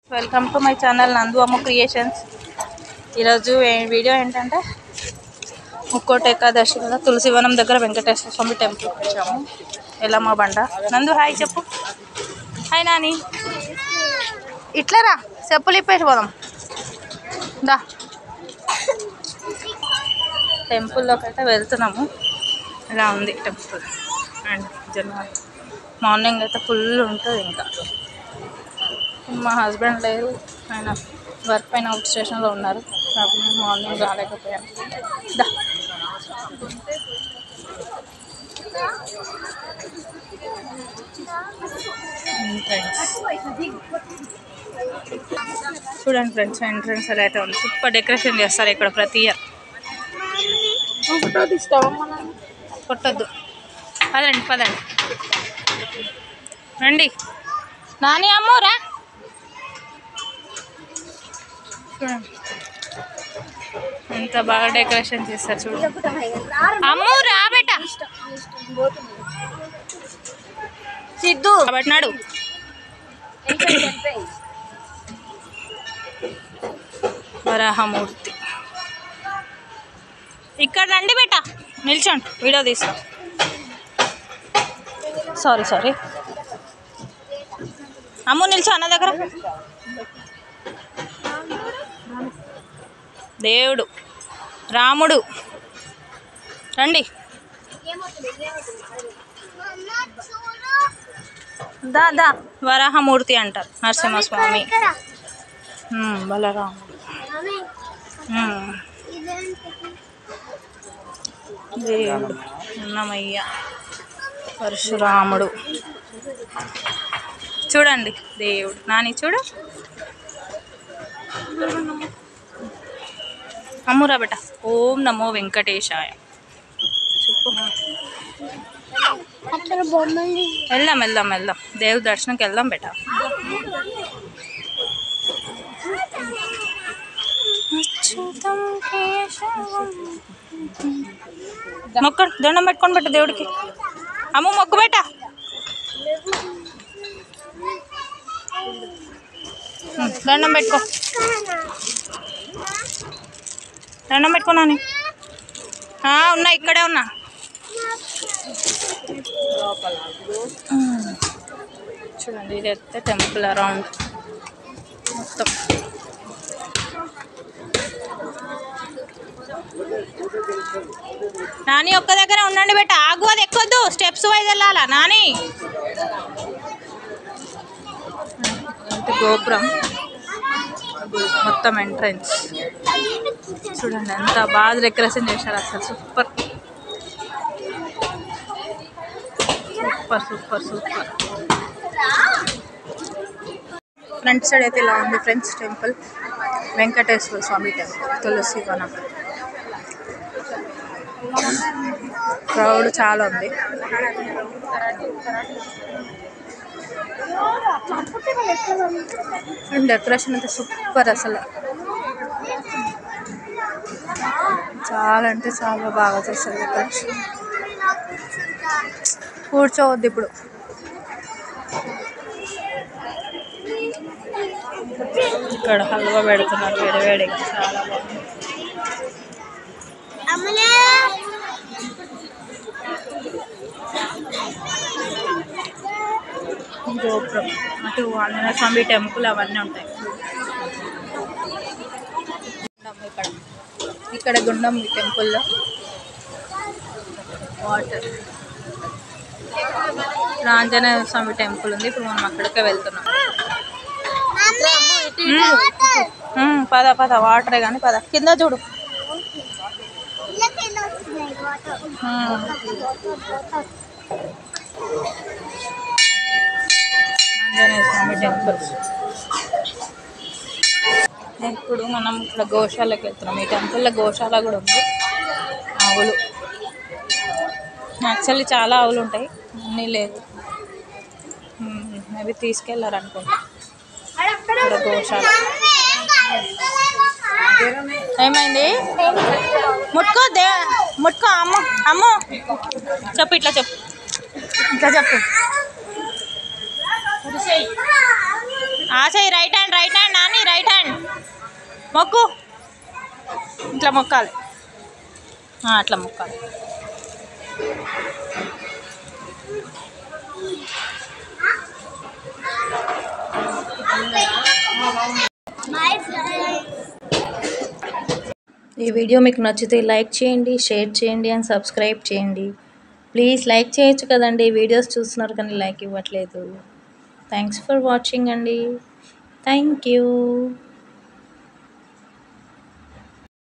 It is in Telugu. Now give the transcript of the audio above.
వెల్కమ్ టు మై ఛానల్ నందు అమ్మ క్రియేషన్స్. ఈరోజు వీడియో ఏంటంటే ముక్కోటి ఏకాదశి కదా, తులసివనం దగ్గర వెంకటేశ్వర స్వామి టెంపుల్కి వచ్చాము. ఎల్లమ్మ బండ. నందు హాయ్ చెప్పు. హాయ్ నాని. ఇట్లా రా, చెప్పులు ఇప్పేసి పోదాం దా. టెంపుల్లోకి అయితే వెళ్తున్నాము. ఇలా ఉంది టెంపుల్. అండ్ జనవరి మార్నింగ్ అయితే ఫుల్ ఉంటుంది. ఇంకా మా హస్బెండ్ లేరు, ఆయన వర్క్ పైన అవుట్ స్టేషన్లో ఉన్నారు కాబట్టి మార్నింగ్ రాలేకపోయాను. దా చూడండి ఫ్రెండ్స్, ఎంట్రన్స్ ఎలా అయితే ఉంది. సూపర్ డెకరేషన్ చేస్తారు ఇక్కడ ప్రతి ఇయర్. కొట్టద్దు, పదండి పదండి రండి. నాని అమ్మోరా, చూడండి ఎంత బాగా డెకరేషన్ చేస్తారు. చూడండి అమ్మూ రా బేట. సిద్ధు పట్టినాడు. వరాహమూర్తి ఇక్కడ రండి బేట, నిల్చోండి వీడియో తీస్తాం. సారీ అమ్ము నిల్చో అన్న దగ్గర. దేవుడు రాముడు రండి. దా వరాహమూర్తి అంటారు, నరసింహస్వామి, బలరాముడు, దేవుడు అన్నమయ్య, పరశురాముడు. చూడండి దేవుడు. నాని చూడు. అమ్మురా బేట. ఓం నమో వెంకటేశాయ చెప్పు. వెళ్దాం దేవుడి దర్శనంకి వెళ్దాం బేట. మొక్క దండం పెట్టుకొని బెట్ట దేవుడికి. అమ్మ మొక్కు బేట. దండం పెట్టుకో, దండం పెట్టుకున్నాను. ఉన్నా, ఇక్కడే ఉన్నా. చూడండి ఇది అయితే టెంపుల్ అరౌండ్ మొత్తం. నాని ఒక్క దగ్గర ఉండండి బేట, ఆగు, అది ఎక్కొద్దు, స్టెప్స్ వైజ్ వెళ్ళాలా నాని. గోపురం మొత్తం ఎంట్రన్స్ చూడండి ఎంత బాగా డెకరేషన్ చేశారు. అసలు super super super super. Front side అయితే ఇలా ఉంది friends temple. Venkateswara Swamy temple, Tulasivanam. Crowd చాలా ఉంది. డెకరేషన్ అయితే సూపర్ అసలు. చాలా అంటే చాలా బాగా చేస్తారు డెకరేషన్. కూర్చోవద్దు ఇప్పుడు. ఇక్కడ హల్వా పెడుతున్నారు వేడివేడిగా, చాలా బాగుంది. గోపురం అటు ఆంజనేయ స్వామి టెంపుల్ అవన్నీ ఉంటాయి. ఇక్కడ గుండం ఈ టెంపుల్లో వాటర్. ఆంజనేయ స్వామి టెంపుల్ ఉంది, ఇప్పుడు మనం అక్కడికే వెళ్తున్నాం. పద వాటరే కానీ పద. కింద చూడు. ఆంజనేయ స్వామి టెంపుల్. ఇప్పుడు మనం ఇక్కడ గోశాలకి వెళ్తున్నాం. ఈ టెంపుల్లో గోశాల కూడా ఉంది. ఆవులు, యాక్చువల్లీ చాలా ఆవులు ఉంటాయి, అన్నీ లేదు. అవి తీసుకెళ్ళారు అనుకుంటా. ఇక్కడ గోశాల. ఏమైంది? ముట్టుకో ముట్టుకో. అమ్మ చెప్పు, ఇట్లా చెప్పు. ఆశయ్ రైట్ హ్యాండ్ మొక్కు, ఇట్లా మొక్కాలి, అట్లా మొక్కాలి. ఈ వీడియో మీకు నచ్చితే లైక్ చేయండి, షేర్ చేయండి అండ్ సబ్స్క్రైబ్ చేయండి. ప్లీజ్ లైక్ చేయొచ్చు కదండి, వీడియోస్ చూస్తున్నారు కానీ లైక్ ఇవ్వట్లేదు. థ్యాంక్స్ ఫర్ వాచింగ్ అండి. Thank you.